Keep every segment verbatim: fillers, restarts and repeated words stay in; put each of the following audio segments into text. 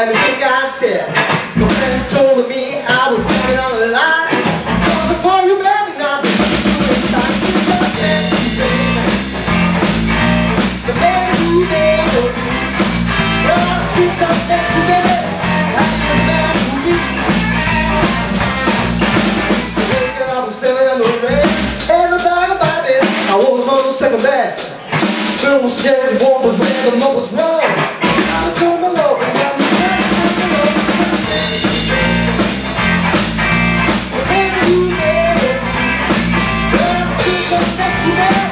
anything I said. My friends told me I was going on the line. I was upon you, baby, not the time. The man who made you, well, I see something to me. I the man who you. Waking up and seven in the rain. Ain't no doubt about it. I was on the second best. Girl was scared, one was red, and one was wrong. I told my love and I'm the man who you made it. Well, I see something to me.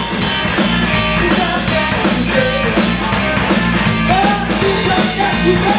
You